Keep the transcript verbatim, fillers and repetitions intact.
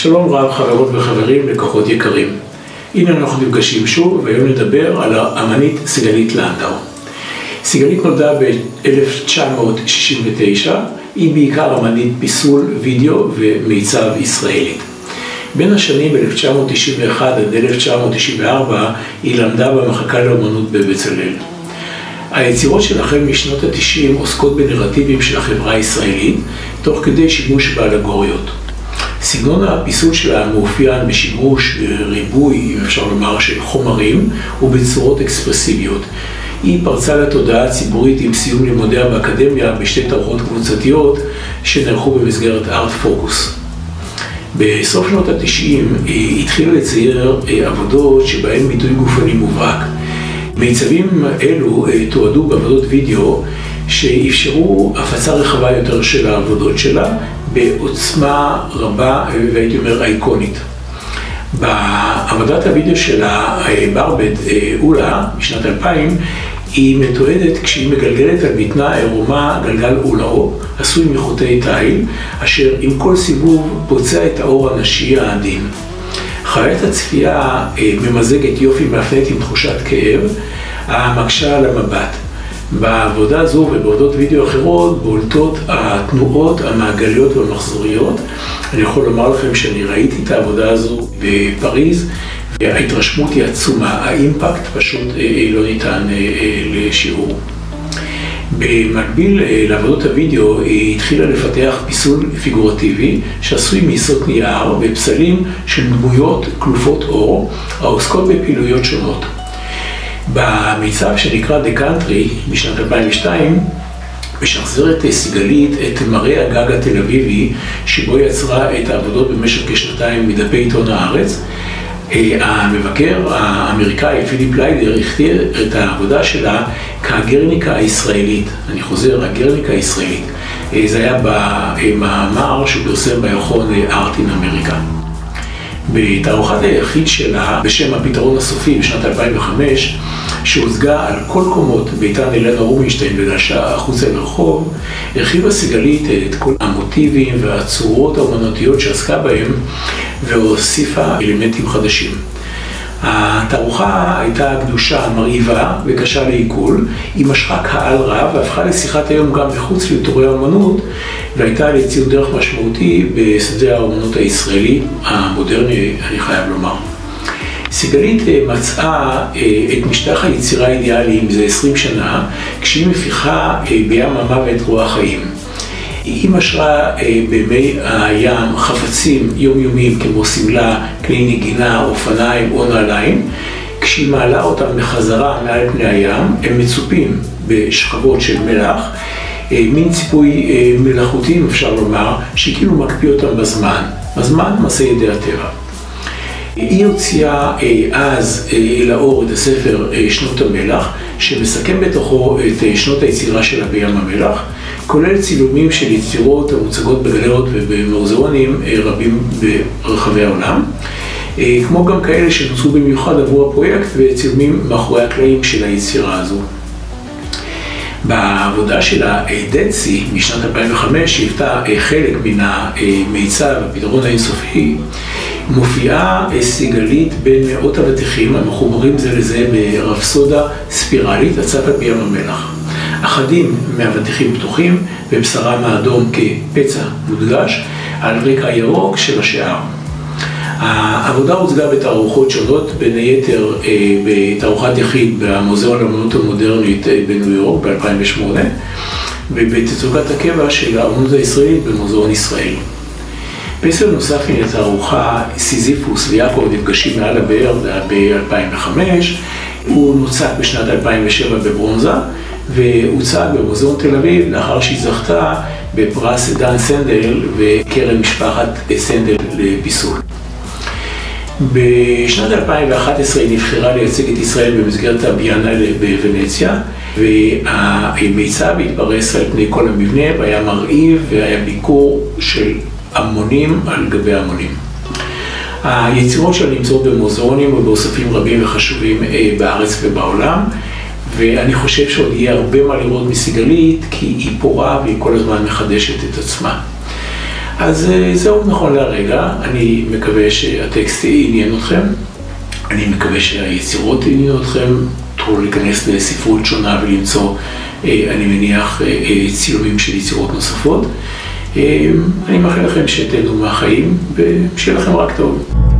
שלום רב חברות וחברים, לקוחות יקרים. הנה אנחנו נפגשים שוב, והיום נדבר על האמנית סיגלית לנדאו. סיגלית נולדה ב-אלף תשע מאות שישים ותשע, היא בעיקר אמנית פיסול, וידאו ומיצב ישראלית. בין השנים אלף תשע מאות תשעים ואחת עד אלף תשע מאות תשעים וארבע היא למדה במחלקה לאמנות בבצלאל. היצירות של החל משנות ה-תשעים עוסקות בנרטיבים של החברה הישראלית, תוך כדי שימוש באלגוריות. סגנון הפיסול שלה מאופיין בשימוש, ריבוי, אם אפשר לומר, של חומרים ובצורות אקספרסיביות. היא פרצה לתודעה הציבורית עם סיום לימודיה באקדמיה בשתי תערוכות קבוצתיות שנערכו במסגרת ארט פוקוס. בסוף שנות ה-תשעים היא התחילה לצייר עבודות שבהן ביטוי גופני מובהק. מיצבים אלו תועדו בעבודות וידאו שאפשרו הפצה רחבה יותר של העבודות שלה בעוצמה רבה והייתי אומר אייקונית. בעבודת הוידאו שלה, ברבד אולה, בשנת אלפיים, היא מתועדת כשהיא מגלגלת על בטנה עירומה גלגל אולאו, עשוי מחוטי תיל, אשר עם כל סיבוב פוצע את האור הנשי העדין. חוויית הצפייה ממזגת יופי מאפיינת עם תחושת כאב, המקשה על המבט. בעבודה זו ובעבודות וידאו אחרות בולטות התנועות המעגליות והמחזוריות. אני יכול לומר לכם שאני ראיתי את העבודה הזו בפריז, וההתרשמות היא עצומה, האימפקט פשוט לא ניתן לשיעור. במקביל לעבודות הוידאו היא התחילה לפתח פיסול פיגורטיבי שעשוי מיסות נייר ופסלים של דמויות כלופות אור העוסקות בפעילויות שונות. במיצב שנקרא The Country בשנת אלפיים ושתיים משחזרת סיגלית את מראה הגג התל אביבי שבו יצרה את העבודות במשך כשנתיים מדפי עיתון הארץ. המבקר האמריקאי פיליפ ליידר הכתיר את העבודה שלה כגרניקה הישראלית. אני חוזר, הגרניקה הישראלית. זה היה במאמר שהוא פרסם בירחון ארט אין אמריקה. בתערוכת היחיד שלה בשם הפתרון הסופי בשנת אלפיים וחמש, שהוצגה על כל קומות ביתן אלנה רובינשטיין וגלשה החוצה לרחוב, הרחיבה סיגלית את כל המוטיבים והצורות האומנותיות שעסקה בהם והוסיפה אלמנטים חדשים. התערוכה הייתה קדושה מרהיבה וקשה לעיכול, היא משכה קהל רב והפכה לשיחת היום גם מחוץ לתורי האומנות, והייתה לציון דרך משמעותי בשדה האומנות הישראלי המודרני, אני חייב לומר. סיגלית מצאה את משטח היצירה האידיאלי מזה עשרים שנה, כשהיא מפיחה בים המוות רוח חיים. היא משרה במי הים חפצים יומיומיים כמו סמלה, כלי נגינה, אופניים או נעליים. כשהיא מעלה אותם בחזרה מעל פני הים, הם מצופים בשכבות של מלח, מין ציפוי מלאכותי אפשר לומר, שכאילו מקפיא אותם בזמן, בזמן מעשה ידי הטבע. היא הוציאה אז לאור את הספר שנות המלח, שמסכם בתוכו את שנות היצירה שלה בים המלח, כולל צילומים של יצירות המוצגות בגלריות ובמוזיאונים רבים ברחבי העולם, כמו גם כאלה שנוצרו במיוחד עבור הפרויקט וצילומים מאחורי הקלעים של היצירה הזו. בעבודה שלה, דנסי, משנת אלפיים וחמש, שהיוותה חלק מן המיצב, הפתרון האינסופי, מופיעה סיגלית בין מאות אבטיחים המחוברים זה לזה ברפסודה ספירלית הצפת בים המלח. אחדים מהאבטיחים פתוחים ובשרם האדום כפצע מודגש על רקע ירוק של השער. העבודה הוצגה בתערוכות שונות, בין היתר בתערוכת יחיד במוזיאון לאמנות המודרנית בניו יורק ב-אלפיים ושמונה ובתצוגת הקבע של האמנות הישראלית במוזיאון ישראל. פסל נוסף מן התערוכה, סיזיפוס ויעקב נפגשים מעל הבאר ב-אלפיים וחמש, הוא נוצק בשנת אלפיים ושבע בברונזה והוצג במוזיאון תל אביב לאחר שהיא זכתה בפרס דן סנדל וקרן משפחת סנדל לפיסול. בשנת אלפיים ואחת עשרה היא נבחרה לייצג את ישראל במסגרת הביאנלה בוונציה, והמיצב התפרס על פני כל המבנה והיה מרהיב והיה ביקור של המונים על גבי המונים. היצירות שלה נמצאות במוזיאונים ובאוספים רבים וחשובים בארץ ובעולם, ואני חושב שעוד יהיה הרבה מה לראות מסיגלית, כי היא פורה והיא כל הזמן מחדשת את עצמה. אז זהו נכון להרגע, אני מקווה שהטקסט עניין אתכם, אני מקווה שהיצירות עניינו אתכם, תוכלו להיכנס לספרות שונה ולמצוא, אני מניח, צילומים של יצירות נוספות. אני מאחל לכם שתהנו מהחיים ושיהיה לכם רק טוב.